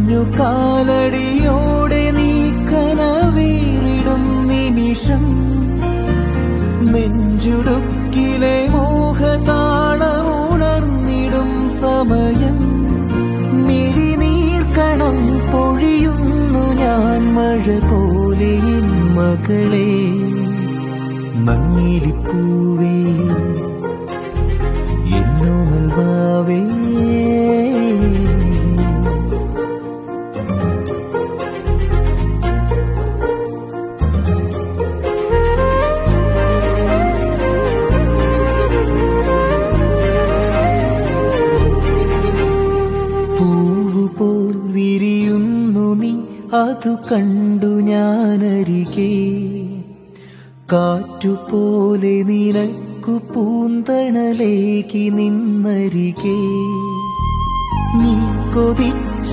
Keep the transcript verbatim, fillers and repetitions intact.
കുഞ്ഞുകാലടിയോടെ നീ കനവേറിടും നിമിഷം നെഞ്ചുടുക്കിലെ മോഹതാളമുണർന്നിടും സമയം മിഴിനീർക്കണം പൊഴിയുന്നു ഞാൻ മഴ പോലെ എൻ മകളെ മങ്ങിലിപ്പൂവേ എന്നോമൽ വാവേ പൂവുപോൽ വിരിയുന്നു നീ അതു കണ്ടു ഞാനരികെ കാറ്റുപോലെ നിനക്കു പൂന്തണലേകി നിന്നരികെ നീ കൊതിച്ച